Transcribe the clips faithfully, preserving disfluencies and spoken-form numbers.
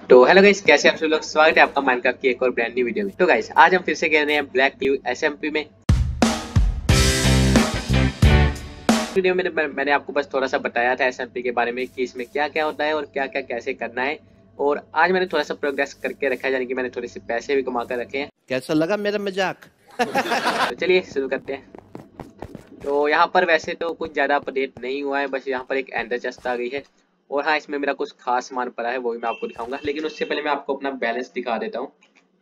तो hello guys, कैसे आप सब लोग। स्वागत है आपका माइनक्राफ्ट की एक और ब्रांड न्यू वीडियो में। तो गाइस आज हम फिर से गए रहे हैं ब्लैक क्लू एसएमपी में। वीडियो में मैं, मैंने आपको बस थोड़ा सा बताया था एसएमपी के बारे में कि इसमें क्या क्या होता है और क्या क्या कैसे करना है। और आज मैंने थोड़ा सा प्रोग्रेस करके रखा है, यानी कि मैंने थोड़े से पैसे भी कमा कर रखे हैं। कैसा लगा मेरा मजाक? तो चलिए शुरू करते हैं। तो यहाँ पर वैसे तो कुछ ज्यादा अपडेट नहीं हुआ है, बस यहाँ पर एक एंडर चेस्ट आ गई है। और हाँ, इसमें मेरा कुछ खास सामान पड़ा है, वो भी मैं आपको दिखाऊंगा, लेकिन उससे पहले मैं आपको अपना बैलेंस दिखा देता हूँ।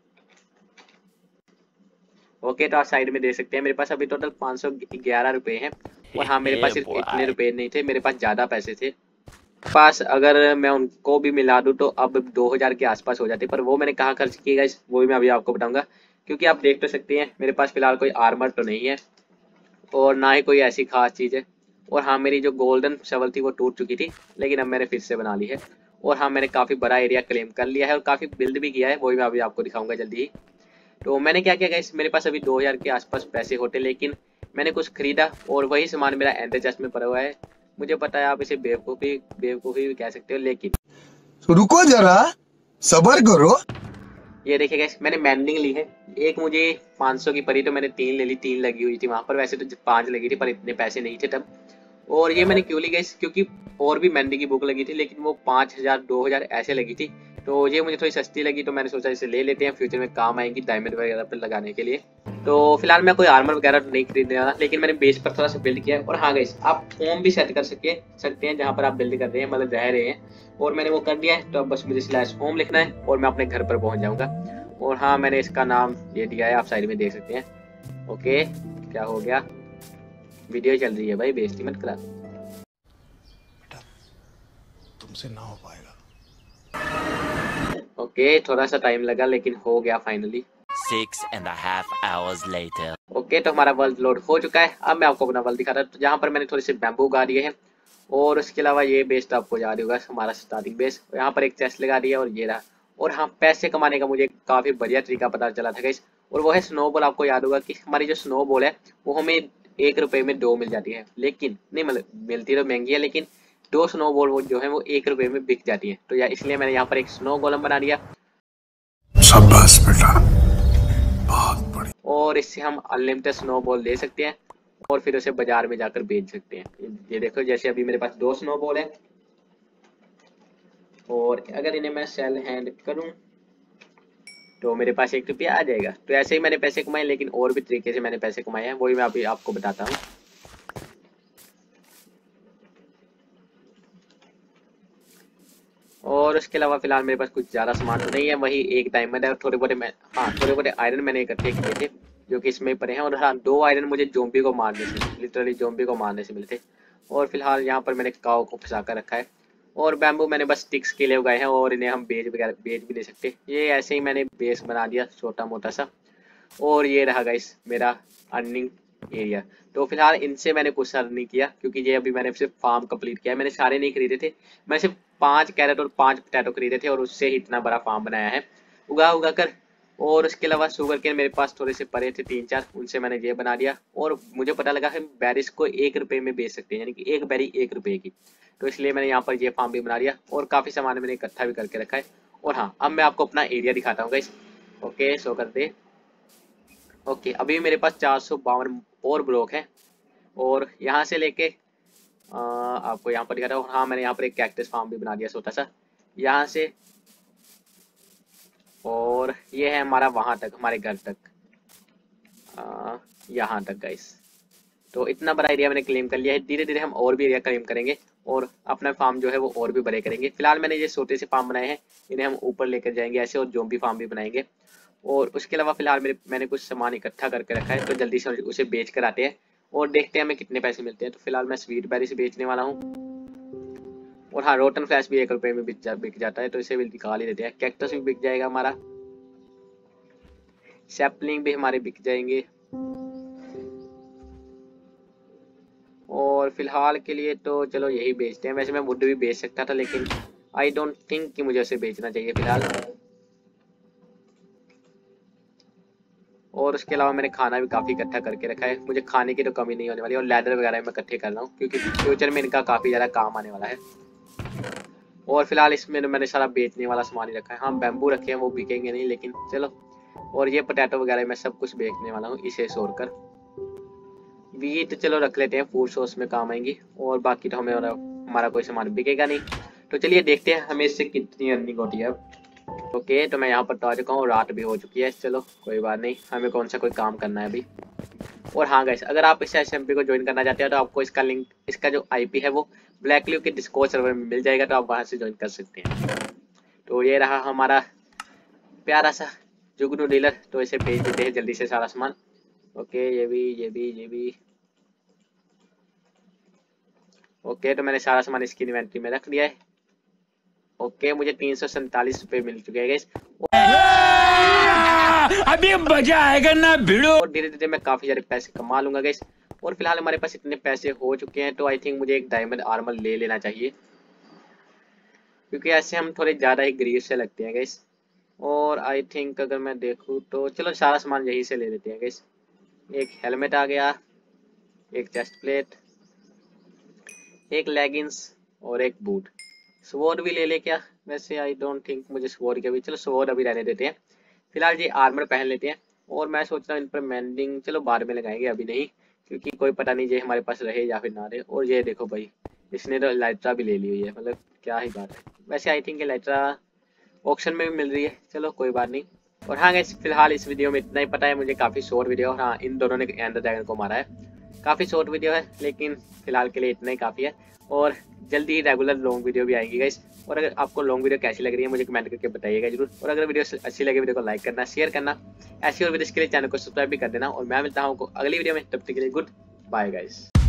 ओके, तो आप साइड में देख सकते हैं मेरे पास अभी टोटल पाँच सौ ग्यारह रुपए हैं। और हाँ, मेरे पास सिर्फ इतने रुपए नहीं थे, मेरे पास ज़्यादा पैसे थे पास। अगर मैं उनको भी मिला दूँ तो अब दो हज़ार के आसपास हो जाते, पर वो मैंने कहाँ खर्च किए गाइस, वो भी मैं अभी आपको बताऊंगा। क्योंकि आप देख तो सकते हैं मेरे पास फिलहाल कोई आर्मर तो नहीं है और ना ही कोई ऐसी खास चीज़ है। और हाँ, मेरी जो गोल्डन शवल थी वो टूट चुकी थी, लेकिन अब मैंने फिर से बना ली है। और हाँ, मैंने काफ़ी बड़ा एरिया क्लेम कर लिया है और काफ़ी बिल्ड भी किया है, वो भी मैं अभी आपको दिखाऊंगा जल्दी ही। तो मैंने क्या किया गाइस, मेरे पास अभी दो हज़ार के आसपास पैसे होते, लेकिन मैंने कुछ खरीदा और वही सामान मेरा एंडर चेस्ट में पड़ा हुआ है। मुझे पता है आप इसे बेवकूफ़ी बेवकूफ़ी भी कह सकते हो, लेकिन रुको जरा, सबर करो। ये देखिए गाइस, मैंने मैंडिंग ली है। एक मुझे पाँच सौ की पड़ी तो मैंने तीन ले ली, तीन लगी हुई थी वहां पर। वैसे तो पांच लगी थी पर इतने पैसे नहीं थे तब। और ये मैंने क्यों ली गाइस, क्योंकि और भी मैंडी की बुक लगी थी, लेकिन वो पाँच हजार दो हजार ऐसे लगी थी। तो ये मुझे थोड़ी सस्ती लगी, तो मैंने सोचा इसे ले लेते हैं, फ्यूचर में काम आएगी डायमंड वगैरह पर लगाने के लिए। तो फिलहाल मैं कोई आर्मर वगैरह तो नहीं खरीदने वाला, लेकिन मैंने बेस पर थोड़ा सा बिल्ड किया है। और हाँ गाइस, आप होम भी सेट कर सके सकते हैं जहाँ पर आप बिल्ड कर रहे हैं, मतलब रह रहे हैं। और मैंने वो कर दिया है, तो अब बस मुझे स्लैश होम लिखना है और मैं अपने घर पर पहुंच जाऊंगा। और हाँ, मैंने इसका नाम ये दिया है, आप साइड में देख सकते हैं। ओके, क्या हो गया, वीडियो चल रही है भाई, बेइज्जती मत करा। तुमसे ना हो पाएगा। ओके, थोड़ा सा टाइम लगा लेकिन हो गया finally. Six and a half hours later. Okay, तो हमारा वर्ल्ड लोड हो चुका है। अब मैं आपको अपना वर्ल्ड दिखाता हूँ। तो जहाँ पर मैंने थोड़े से बैम्बू उगा दिए हैं और उसके अलावा ये बेस तो आपको याद होगा, हमारा स्टार्टिंग बेस। यहाँ पर एक चेस्ट लगा दिया और ये रहा। और हाँ, पैसे कमाने का मुझे काफी बढ़िया तरीका पता चला था गाइस, और वो है स्नोबॉल। आपको याद होगा कि हमारी जो स्नोबॉल है वो हमें एक रुपए में दो मिल जाती है, लेकिन नहीं मतलब मिलती तो महंगी है, लेकिन दो स्नोबॉल वो जो है वो एक रुपए में बिक जाती है। तो यार इसलिए मैंने यहाँ पर एक स्नो गोलम बना दिया। शाबाश बेटा, बहुत बढ़िया। और इससे हम अनलिमिटेड स्नोबॉल ले सकते हैं और फिर उसे बाजार में जाकर बेच सकते हैं। ये देखो, जैसे अभी मेरे पास दो स्नोबॉल है और अगर इन्हें मैं सेल हैंड करूं तो मेरे पास एक रुपया आ जाएगा। तो ऐसे ही मैंने पैसे कमाए, लेकिन और भी तरीके से मैंने पैसे कमाए हैं, वही मैं अभी आपको बताता हूँ। और उसके अलावा फिलहाल मेरे पास कुछ ज्यादा सामान तो नहीं है, वही एक डायमंड है और थोड़े बोरे मैं हाँ थोड़े बोरे आयरन मैंने इकट्ठे किए थे, जो कि इसमें पड़े हैं। और हाँ, दो आयरन मुझे जोम्बी को मारने से, लिटरली जोम्बी को मारने से मिले थे। और फिलहाल यहाँ पर मैंने काव को फंसा कर रखा है। और बैम्बू मैंने बस स्टिक्स के लिए उगाए हैं और इन्हें हम बेच वगैरह बेच भी दे सकते। ये ऐसे ही मैंने बेस बना दिया छोटा मोटा सा। और ये रहा गाइस मेरा अर्निंग एरिया। तो फिलहाल इनसे मैंने कुछ अर्न नहीं किया, क्योंकि ये अभी मैंने सिर्फ फार्म कंप्लीट किया है, मैंने सारे नहीं खरीदे थे। मैंने सिर्फ पांच कैरेट और पांच पोटैटो खरीदे थे और उससे ही इतना बड़ा फार्म बनाया है उगा उगा कर। और उसके अलावा शुगर केन मेरे पास थोड़े से पड़े थे तीन चार, उनसे मैंने ये बना दिया। और मुझे पता लगा है बैरिस को एक रुपए में बेच सकते हैं, यानी कि एक बैरी एक रुपए की। तो इसलिए मैंने यहाँ पर ये फार्म भी बना दिया और काफी सामान मैंने इकट्ठा भी करके रखा है। और हाँ, अब मैं आपको अपना एरिया दिखाता हूँ गाइस। ओके, शो कर दे। ओके, अभी मेरे पास चार सौ बावन और ब्लॉक है और यहाँ से लेके आ, आपको यहाँ पर दिखाता हूँ। हाँ, मैंने यहाँ पर एक कैक्टस फार्म भी बना दिया छोटा सा यहाँ से। और ये है हमारा वहां तक, हमारे घर तक, आ, यहाँ तक गाइस। तो इतना बड़ा एरिया मैंने क्लेम कर लिया है। धीरे धीरे हम और भी एरिया क्लेम करेंगे और अपना फार्म जो है वो और भी बड़े करेंगे। फिलहाल मैंने ये छोटे से फार्म बनाए हैं, इन्हें हम ऊपर लेकर जाएंगे ऐसे, और जोम्बी फार्म भी बनाएंगे। और उसके अलावा फिलहाल मेरे मैंने कुछ सामान इकट्ठा करके रखा है, तो जल्दी से उसे बेच कर आते हैं और देखते हैं हमें कितने पैसे मिलते हैं। तो फिलहाल मैं स्वीट बेरी से बेचने वाला हूँ। और हाँ, रोटन फ्लैश भी एक रुपए में बिक, जा, बिक जाता है, तो इसे भी निकाल ही देते हैं। कैक्टस भी बिक जाएगा हमारा, सैपलिंग भी हमारे बिक जाएंगे। और फिलहाल के लिए तो चलो यही बेचते हैं। वैसे मैं वुड भी बेच सकता था, लेकिन आई डोंट थिंक कि मुझे उसे बेचना चाहिए फिलहाल। और उसके अलावा मैंने खाना भी काफी इकट्ठा करके रखा है, मुझे खाने की तो कमी नहीं होने वाली। और लैडर वगैरह मैं इकट्ठे कर रहा हूँ, क्योंकि फ्यूचर में इनका काफी ज्यादा काम आने वाला है। और फिलहाल इसमें मैंने सारा बेचने वाला सामान ही रखा है। हाँ बैम्बू रखे हैं, वो बिकेंगे नहीं लेकिन चलो। और ये पोटैटो वगैरह मैं सब कुछ बेचने वाला हूँ इसे छोड़कर। वीट चलो रख लेते हैं, फूड सोर्स में काम आएंगी। और बाकी तो हमें हमारा कोई सामान बिकेगा नहीं। तो चलिए देखते हैं हमें इससे कितनी अर्निंग होती है अब। ओके तो मैं यहाँ पर तो आ चुका हूँ, रात भी हो चुकी है। चलो कोई बात नहीं, हमें कौन सा कोई काम करना है अभी। और हाँ गाइस, अगर आप इस एसएमपी को ज्वाइन करना चाहते हो तो आपको इसका लिंक, इसका जो आईपी है वो ब्लैक क्लिव के डिस्कॉर्ड सर्वर में मिल जाएगा, तो आप वहां से ज्वाइन कर सकते हैं। तो ये रहा हमारा प्यारा सा जुगनू डीलर। तो इसे भेज देते हैं जल्दी से सारा सामान। ओके ये भी ये भी ये भी ओके तो मैंने सारा सामान इसकी इन्वेंटरी में रख दिया है। ओके मुझे तीन सौ सैंतालीस रुपये मिल चुके हैं गाइस। अभी मजा आएगा ना भिड़ो। और धीरे धीरे मैं काफी सारे पैसे कमा लूंगा गाइस। और फिलहाल हमारे पास इतने पैसे हो चुके हैं तो आई थिंक मुझे एक डायमंड आर्मर ले लेना चाहिए, क्योंकि ऐसे हम थोड़े ज्यादा ही गरीब से लगते हैं गाइस। और आई थिंक अगर मैं देखूँ तो चलो सारा सामान यहीं से ले लेते हैं गाइस। एक हेलमेट आ गया, एक चेस्ट प्लेट, एक लेगिंग्स और एक बूट। स्वॉर्ड भी ले ले क्या? वैसे आई डोंट थिंक मुझे स्वॉर्ड के भी, चलो स्वॉर्ड अभी रहने देते हैं। फिलहाल ये आर्मर पहन लेते हैं। और मैं सोच रहा हूँ इन पर मेंडिंग चलो बाद में लगाएंगे, अभी नहीं, क्योंकि कोई पता नहीं ये हमारे पास रहे या फिर ना रहे। और ये देखो भाई, इसने तो लाइट्रा भी ले ली हुई है, मतलब क्या ही बात है। वैसे आई थिंक लाइट्रा ऑक्शन में भी मिल रही है, चलो कोई बात नहीं। और हाँ गाइस फिलहाल इस वीडियो में इतना ही पता है मुझे, काफ़ी शॉर्ट वीडियो। और हाँ इन दोनों ने एंडर ड्रैगन को मारा है, काफ़ी शॉर्ट वीडियो है लेकिन फिलहाल के लिए इतना ही काफ़ी है। और जल्दी ही रेगुलर लॉन्ग वीडियो भी आएगी गाइस। और अगर आपको लॉन्ग वीडियो कैसी लग रही है मुझे कमेंट करके बताइएगा जरूर। और अगर वीडियो अच्छी लगे वीडियो को लाइक करना, शेयर करना, ऐसी और वीडियोस के लिए चैनल को सब्सक्राइब भी कर देना। और मैं मिलता हूँ आपको अगली वीडियो में, तब तक के लिए गुड बाय गाइस।